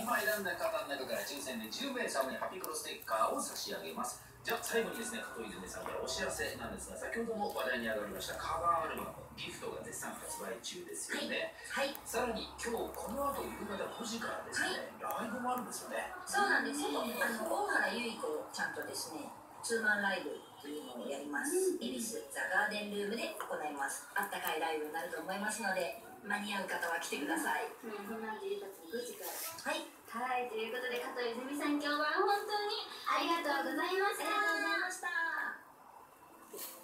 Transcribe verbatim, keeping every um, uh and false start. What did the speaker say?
今選んだ方の中から抽選でじゅうめいさまにハピクロステッカーを差し上げます。じゃあ最後にですね、加藤泉さんからお知らせなんですが、先ほども話題に上がりましたカバーアルバム「ギフト」が絶賛発売中ですよね。はい、はい、さらに今日この後夕方ごじからですね、はい、ライブもあるんですよね。 そうなんですよ。あの大原由依子ちゃんとですね、ツーマンライブというのをやります。恵比寿ザ・ガーデンルームで行います。あったかいライブになると思いますので、間に合う方は来てください。 うん、そんなんじゅうごじから。 はい、 はい、ということで加藤泉さん、今日は本当にありがとうございました。 ありがとうございました。